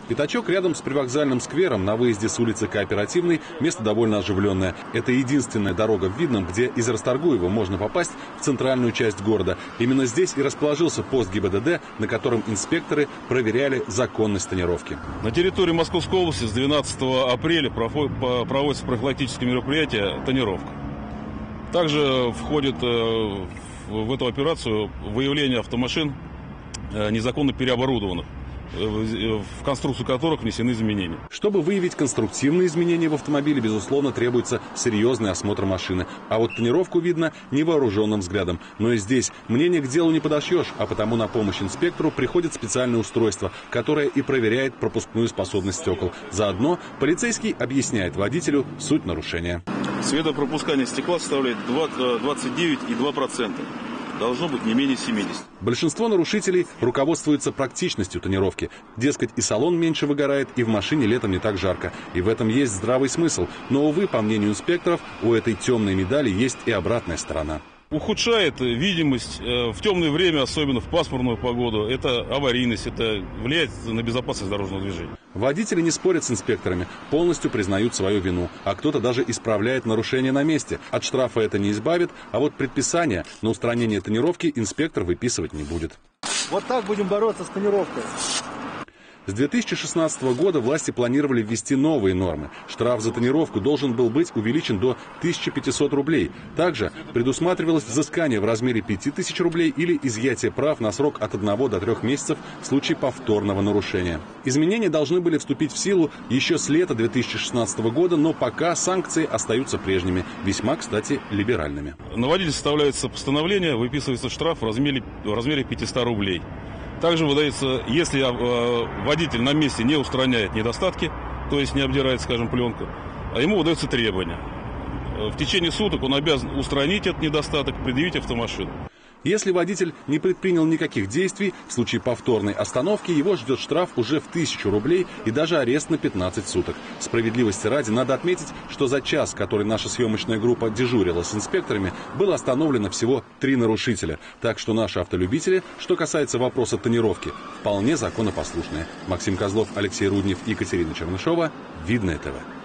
Пятачок рядом с привокзальным сквером на выезде с улицы Кооперативной место довольно оживленное. Это единственная дорога в Видном, где из Расторгуева можно попасть в центральную часть города. Именно здесь и расположился пост ГИБДД, на котором инспекторы проверяли законность тонировки. На территории Московской области с 12 апреля проводится профилактическое мероприятие «Тонировка». Также входит в эту операцию выявление автомашин незаконно переоборудованных, в конструкцию которых внесены изменения. Чтобы выявить конструктивные изменения в автомобиле, безусловно, требуется серьезный осмотр машины. А вот тонировку видно невооруженным взглядом. Но и здесь мнение к делу не подошьешь, а потому на помощь инспектору приходит специальное устройство, которое и проверяет пропускную способность стекол. Заодно полицейский объясняет водителю суть нарушения. Светопропускание стекла составляет 29,2%. Должно быть не менее 70. Большинство нарушителей руководствуются практичностью тонировки. Дескать, и салон меньше выгорает, и в машине летом не так жарко. И в этом есть здравый смысл. Но, увы, по мнению инспекторов, у этой темной медали есть и обратная сторона. Ухудшает видимость в темное время, особенно в пасмурную погоду. Это аварийность, это влияет на безопасность дорожного движения. Водители не спорят с инспекторами, полностью признают свою вину. А кто-то даже исправляет нарушение на месте. От штрафа это не избавит, а вот предписание на устранение тонировки инспектор выписывать не будет. Вот так будем бороться с тонировкой. С 2016 года власти планировали ввести новые нормы. Штраф за тонировку должен был быть увеличен до 1500 рублей. Также предусматривалось взыскание в размере 5000 рублей или изъятие прав на срок от 1 до 3 месяцев в случае повторного нарушения. Изменения должны были вступить в силу еще с лета 2016 года, но пока санкции остаются прежними, весьма, кстати, либеральными. На водителя составляется постановление, выписывается штраф в размере 500 рублей. Также выдается, если водитель на месте не устраняет недостатки, то есть не обдирает, скажем, пленку, а ему выдается требование. В течение суток он обязан устранить этот недостаток, предъявить автомашину. Если водитель не предпринял никаких действий, в случае повторной остановки его ждет штраф уже в 1000 рублей и даже арест на 15 суток. Справедливости ради надо отметить, что за час, который наша съемочная группа дежурила с инспекторами, было остановлено всего 3 нарушителя. Так что наши автолюбители, что касается вопроса тонировки, вполне законопослушные. Максим Козлов, Алексей Руднев, Екатерина Чернышова. Видное ТВ.